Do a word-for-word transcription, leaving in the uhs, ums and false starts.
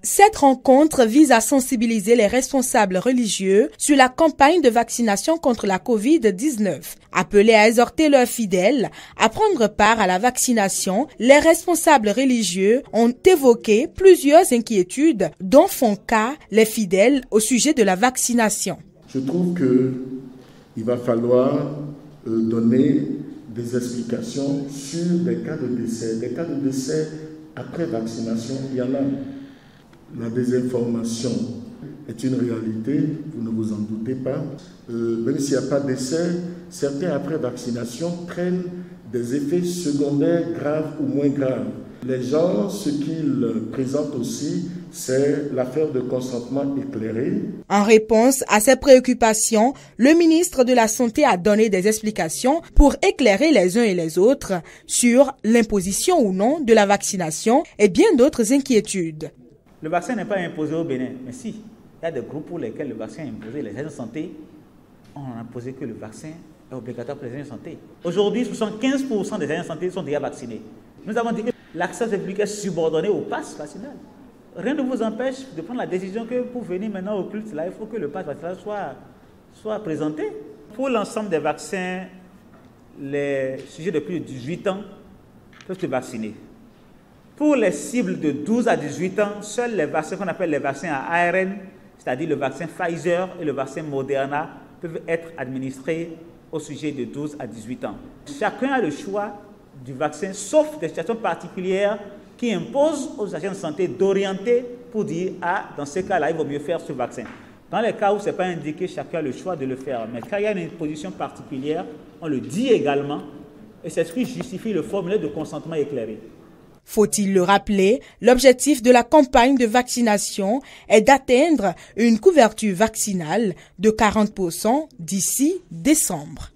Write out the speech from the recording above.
Cette rencontre vise à sensibiliser les responsables religieux sur la campagne de vaccination contre la covid dix-neuf. Appelés à exhorter leurs fidèles à prendre part à la vaccination, les responsables religieux ont évoqué plusieurs inquiétudes dont font cas les fidèles au sujet de la vaccination. Je trouve qu'il va falloir euh, donner des explications sur des cas de décès. Des cas de décès après vaccination, il y en a. La désinformation est une réalité, vous ne vous en doutez pas. Euh, même s'il n'y a pas d'essai, certains après vaccination prennent des effets secondaires graves ou moins graves. Les gens, ce qu'ils présentent aussi, c'est l'affaire de consentement éclairé. En réponse à ces préoccupations, le ministre de la Santé a donné des explications pour éclairer les uns et les autres sur l'imposition ou non de la vaccination et bien d'autres inquiétudes. Le vaccin n'est pas imposé au Bénin, mais si, il y a des groupes pour lesquels le vaccin est imposé. Les agents de santé ont imposé que le vaccin est obligatoire pour les agents de santé. Aujourd'hui, soixante-quinze pour cent des agents de santé sont déjà vaccinés. Nous avons dit que l'accès public est subordonné au pass vaccinal. Rien ne vous empêche de prendre la décision que pour venir maintenant au culte, là, il faut que le pass vaccinal soit, soit présenté. Pour l'ensemble des vaccins, les sujets de plus de dix-huit ans peuvent se vacciner. Pour les cibles de douze à dix-huit ans, seuls les vaccins qu'on appelle les vaccins à A R N, c'est-à-dire le vaccin Pfizer et le vaccin Moderna, peuvent être administrés au sujet de douze à dix-huit ans. Chacun a le choix du vaccin, sauf des situations particulières qui imposent aux agents de santé d'orienter pour dire « Ah, dans ce cas-là, il vaut mieux faire ce vaccin ». Dans les cas où ce n'est pas indiqué, chacun a le choix de le faire. Mais quand il y a une position particulière, on le dit également, et c'est ce qui justifie le formulaire de consentement éclairé. Faut-il le rappeler, l'objectif de la campagne de vaccination est d'atteindre une couverture vaccinale de quarante pour cent d'ici décembre.